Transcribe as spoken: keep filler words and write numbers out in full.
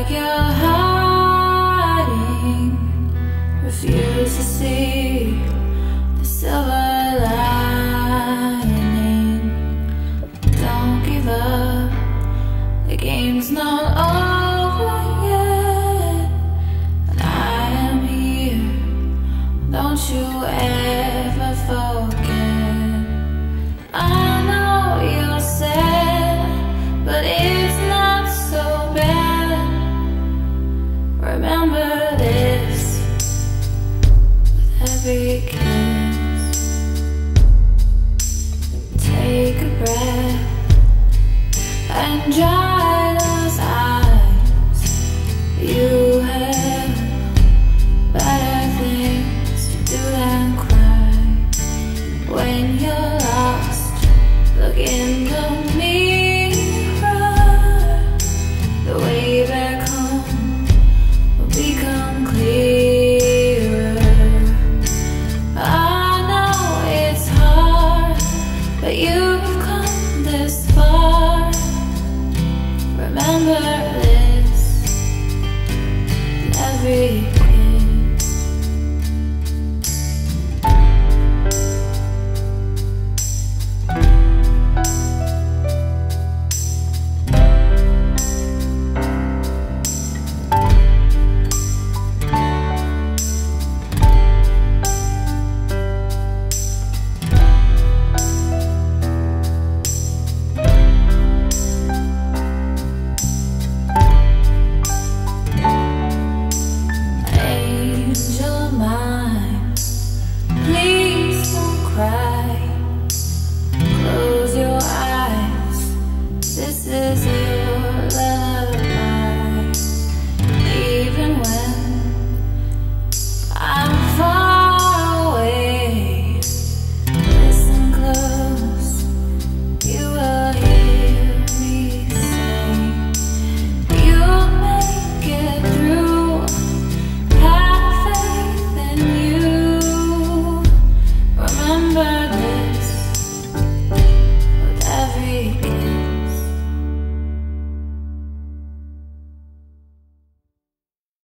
like you're hiding, refuse to see the silver lining. Don't give up, the game's not over yet, and I am here, don't you ever forget. I know you're sad, but it's not so bad. Remember this with every kiss. Take a breath and dry those eyes. You have better things to do than cry. When you're lost, look in the mirror. The way back home will become clearer. I know it's hard, but you've come this far. Remember this, every